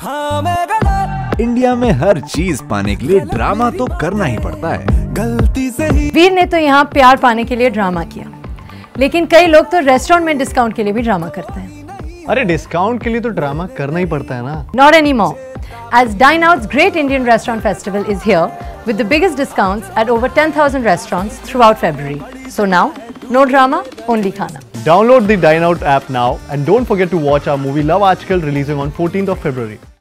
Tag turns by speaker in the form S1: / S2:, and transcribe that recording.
S1: India में हर चीज पाने के लिए ड्रामा तो करना ही पड़ता है।
S2: गलती से ही
S3: वीर ने तो यहाँ प्यार पाने के लिए ड्रामा किया, लेकिन कई लोग तो रेस्टोरेंट में डिस्काउंट के लिए भी ड्रामा करते हैं।
S4: अरे डिस्काउंट के लिए तो ड्रामा करना ही पड़ता है ना।
S3: Not anymore, as Dineout's Great Indian Restaurant Festival is here with the biggest discounts at over 10,000 restaurants throughout February. So now, no drama, only khana.
S4: Download the Dineout app now and don't forget to watch our movie Love Aaj Kal releasing on 14th of February.